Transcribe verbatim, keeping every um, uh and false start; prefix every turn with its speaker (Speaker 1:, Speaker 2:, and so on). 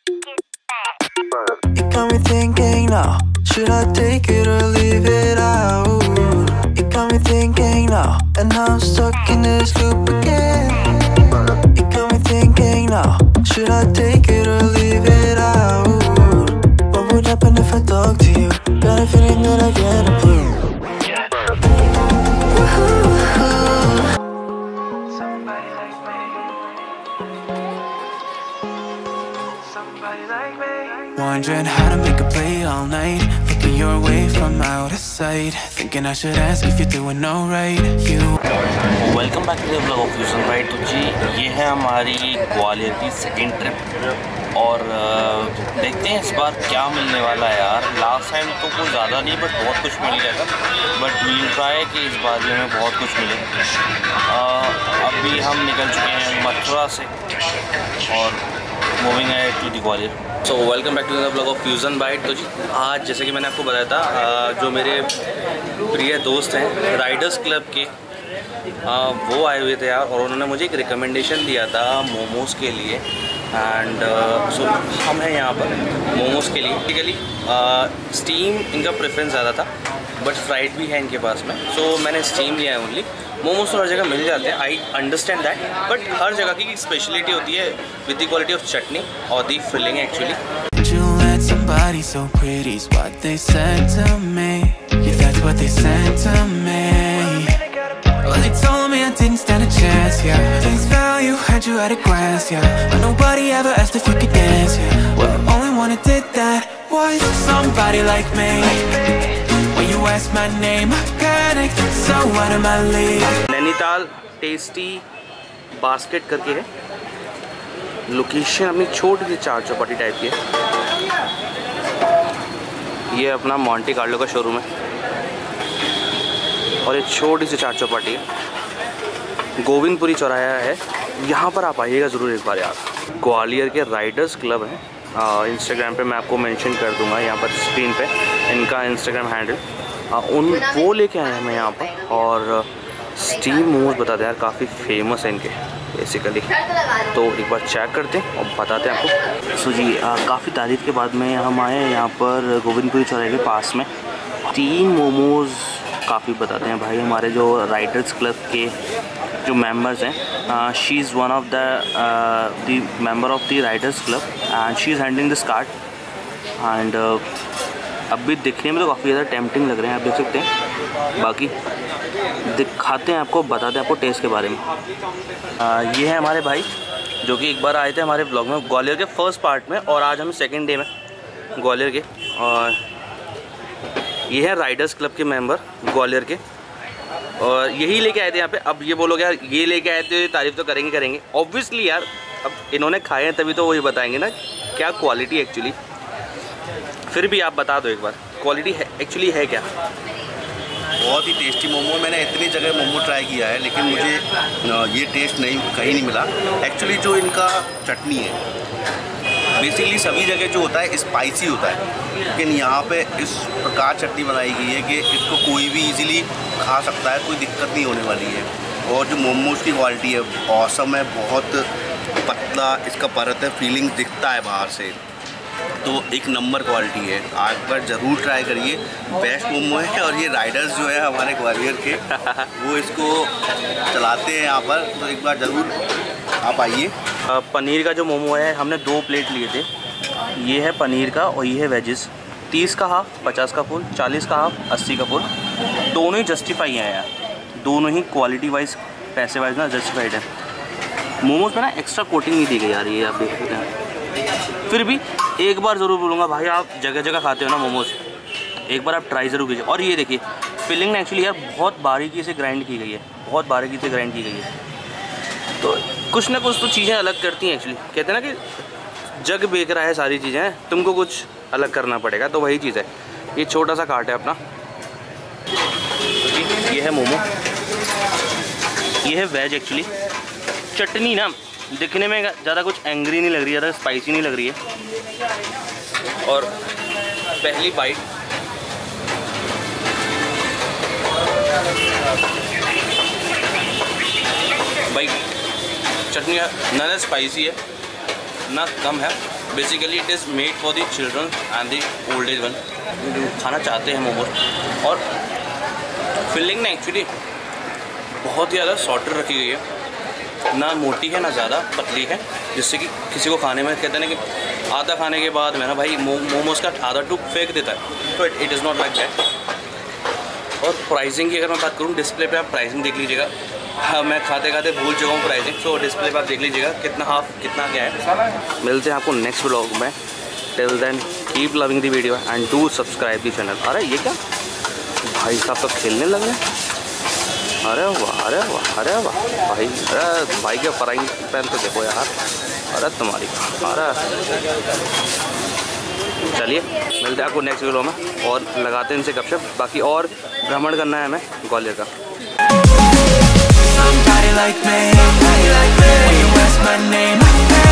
Speaker 1: It got me thinking now, should I take it or leave it out? It got me thinking now, and now I'm stuck in this loop again. It got me thinking now, should I take it or leave it out? What would happen if I talk to you? Got a feeling that I get a clue.
Speaker 2: Wondering how to make a play all night, looking your way from out of sight, thinking I should ask if you're doing alright. You
Speaker 3: welcome back to the blog of fusion bite. तो जी ये है हमारी ग्वालियर की second trip और देखते हैं इस बार क्या मिलने वाला है यार। लास्ट टाइम तो कुछ ज़्यादा नहीं बट बहुत कुछ मिल गया था, बट वील ट्राई कि इस बार भी हमें बहुत कुछ मिले। अभी हम निकल चुके हैं मथुरा से और मूविंग है to the Gwalior. So welcome back to the blog of fusion bite. तो जी आज जैसे कि मैंने आपको बताया था, जो मेरे प्रिय दोस्त हैं राइडर्स क्लब के, आ, वो आए हुए थे यार, और उन्होंने मुझे एक रिकमेंडेशन दिया था मोमोज़ के लिए। एंड सो uh, हम हैं यहाँ पर मोमोज़ के लिए। बेसिकली स्टीम इनका प्रेफरेंस ज़्यादा था, बट फ्राइड भी है इनके पास में। सो so, मैंने स्टीम लिया है ओनली। मोमोज़ तो हर जगह मिल जाते हैं, आई अंडरस्टैंड दैट, बट हर जगह की स्पेशलिटी होती है with the quality of chutney और the filling actually.
Speaker 2: somebody so pretty is what they said to me. Yeah, that's what they said to me. Well, they told me I didn't stand a chance, yeah. Face value, had you at a glance, yeah. But nobody ever asked if you could dance, yeah. Well, the only one who did that was somebody like me. When you asked my name, I panicked, so out of my league.
Speaker 3: Nainital tasty basket करके है location, अपनी छोटी सी चार Chowpatty type की है। ये अपना Monte Carlo का शोरूम है और एक छोटी सी चार चौपाटी है, गोविंदपुरी चौराहा है। यहाँ पर आप आइएगा ज़रूर एक बार यार। ग्वालियर के राइडर्स क्लब हैं, इंस्टाग्राम पे मैं आपको मेंशन कर दूँगा यहाँ पर स्क्रीन पे इनका इंस्टाग्राम हैंडल। उन वो लेके आए हैं मैं यहाँ पर, और स्टीम मोमोज बताते हैं यार, काफ़ी फेमस है इनके बेसिकली। तो एक बार चेक करते हैं और बताते हैं आपको। सो जी काफ़ी तारीफ के बाद में हम आए हैं यहाँ पर गोविंदपुरी चौराहे के पास में। स्टीम मोमोज़ काफ़ी बताते हैं भाई। हमारे जो राइडर्स क्लब के जो मेंबर्स हैं, she is one of the the member of the riders club and she is handling this card. And अभी दिखने में तो काफ़ी ज़्यादा टेम्पटिंग लग रहे हैं, आप देख सकते हैं। बाकी दिखाते हैं आपको, बताते हैं आपको टेस्ट के बारे में। आ, ये है हमारे भाई जो कि एक बार आए थे हमारे ब्लॉग में ग्वालियर के फर्स्ट पार्ट में, और आज हम सेकंड डे में ग्वालियर के। और ये है राइडर्स क्लब के मेंबर ग्वालियर के, और यही लेके आए थे यहाँ पे। अब ये बोलोगे यार ये लेके आए थे, तारीफ़ तो करेंगे करेंगे ऑब्वियसली यार। अब इन्होंने खाए हैं तभी तो वही बताएंगे ना क्या क्वालिटी एक्चुअली। फिर भी आप बता दो एक बार क्वालिटी है एक्चुअली है क्या।
Speaker 4: बहुत ही टेस्टी मोमो। मैंने इतनी जगह मोमो ट्राई किया है लेकिन मुझे ये टेस्ट नहीं कहीं नहीं मिला। एक्चुअली जो इनका चटनी है बेसिकली सभी जगह जो होता है स्पाइसी होता है, लेकिन यहाँ पे इस प्रकार चटनी बनाई गई है कि इसको कोई भी इजीली खा सकता है, कोई दिक्कत नहीं होने वाली है। और जो मोमोज की क्वालिटी है औसम है, बहुत पतला इसका परत है, फीलिंग दिखता है बाहर से, तो एक नंबर क्वालिटी है। आज बार ज़रूर ट्राई करिए, बेस्ट मोमो है। और ये राइडर्स जो है हमारे ग्वालियर के वो इसको चलाते हैं यहाँ पर, तो एक बार ज़रूर आप आइए।
Speaker 3: पनीर का जो मोमो है हमने दो प्लेट लिए थे। ये है पनीर का और ये है वेजिस। तीस का हाफ, पचास का फुल, चालीस का हाफ, अस्सी का फुल। दोनों ही जस्टिफाई हैं यार, दोनों ही क्वालिटी वाइज पैसे वाइज ना जस्टिफाइड है। मोमोज में ना एक्स्ट्रा कोटिंग नहीं दी गई यार, ये आप देख सकते हैं। फिर भी एक बार ज़रूर बोलूँगा भाई, आप जगह जगह खाते हो ना मोमोज़, एक बार आप ट्राई ज़रूर कीजिए। और ये देखिए फिलिंग एक्चुअली यार बहुत बारीकी से ग्राइंड की गई है, बहुत बारीकी से ग्राइंड की गई है। तो कुछ ना कुछ तो चीज़ें अलग करती हैं एक्चुअली। कहते हैं ना कि जग बेच रहा है सारी चीज़ें, तुमको कुछ अलग करना पड़ेगा, तो वही चीज़ है। ये छोटा सा काट है अपना। ये है मोमो, ये है वेज एक्चुअली। चटनी ना दिखने में ज़्यादा कुछ एंग्री नहीं लग रही है, ज़्यादा स्पाइसी नहीं लग रही है। और पहली बाइट भाई चटनी ना स्पाइसी है इतना कम है। Basically it is made for the children and the old age one जो खाना चाहते हैं मोमोज। और फिलिंग ना एक्चुअली बहुत ही ज़्यादा सॉर्टेड रखी गई है, ना मोटी है ना ज़्यादा पतली है, जिससे कि किसी को खाने में कहते हैं ना कि आधा खाने के बाद में ना भाई मो, मोमोज का आधा टुक फेंक देता है। तो it is not like that. और प्राइसिंग की अगर मैं बात करूँ, डिस्प्ले पे आप प्राइसिंग देख लीजिएगा। हाँ, मैं खाते खाते भूल चुका हूँ प्राइसिंग, सो डिस्प्ले पे आप देख लीजिएगा कितना हाफ कितना क्या है। मिलते हैं आपको नेक्स्ट व्लॉग में। Till then keep loving the video and do subscribe the channel. अरे ये क्या भाई साहब तो खेलने लग गए। अरे वाह, अरे वाह, अरे वाह भाई, अरे भाई के फ्राइंग पैन तो देखो यार। अरे तुम्हारी, अरे चलिए मिलते हैं आपको नेक्स्ट वीडियो में और लगाते हैं इनसे गपशप। बाकी और भ्रमण करना है हमें ग्वालियर का।
Speaker 2: Somebody like me, when you ask my name